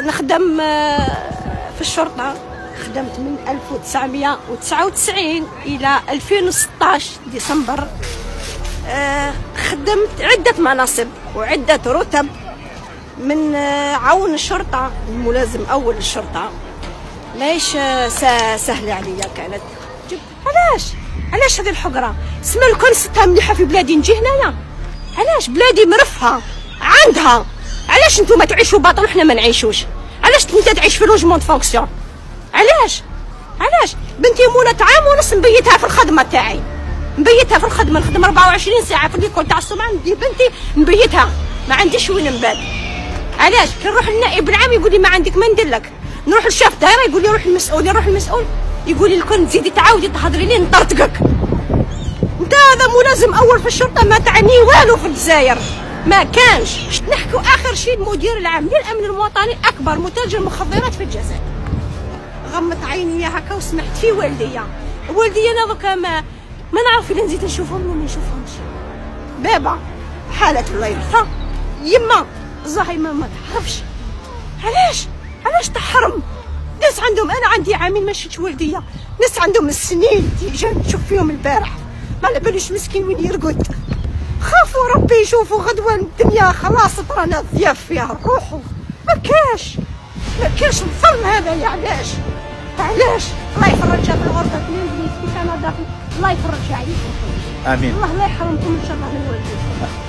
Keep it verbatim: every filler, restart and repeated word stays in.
نخدم في الشرطة، خدمت من ألف وتسعمائة وتسعة وتسعين إلى ألفين وستطاش ديسمبر. خدمت عدة مناصب وعدة رتب، من عون الشرطة، الملازم أول الشرطة. ليش سهلة عليا كانت؟ علاش علاش هذه الحقرة؟ اسمع الكون ستها مليحة في بلادي نجي هنايا؟ علاش؟ بلادي مرفهة عندها، علاش نتوما تعيشوا باطل وحنا ما نعيشوش؟ علاش انت تعيش في لوجمون فونكسيون؟ علاش؟ علاش؟ بنتي مولات عام ونص مبيتها في الخدمة تاعي، مبيتها في الخدمة، نخدم أربعة وعشرين ساعة في ليكول تاع الصباح، ندي بنتي مبيتها، ما عنديش وين نبات. علاش؟ كي نروح للنائب العام يقول لي ما عندك ما ندير لك، نروح للشاف دايره يقول لي روح للمسؤول، نروح للمسؤول يقول لي الكل تزيدي تعاودي تهضري لي نطرطقك. انت هذا ملازم اول في الشرطه ما تعني والو في الجزائر، ما كانش. نحكوا اخر شيء المدير العام للامن الوطني، اكبر متاجر مخدرات في الجزائر. غمت عيني هكا وسمحت في والديا، والديا انا دوكا ما ما نعرف الا نزيد نشوفهم ولا ما نشوفهمش. بابا حالة الله يرحمها، يما زهيمه ما تعرفش. علاش؟ علاش تحرم؟ ناس عندهم، انا عندي عامين ما شفتش والديا، ناس عندهم السنين جات نشوف فيهم البارح، ما على باليش مسكين وين يرقد. خافوا ربي يشوفوا غدوه الدنيا خلاص طرانا الضياف فيها روحوا. ما كاش ما كاش الظلم هذا. يا علاش؟ علاش؟ الله يفرجها في الغربه في الانجليز في كندا، الله يفرجها عليكم. امين. الله لا يحرمكم ان شاء الله من والديكم.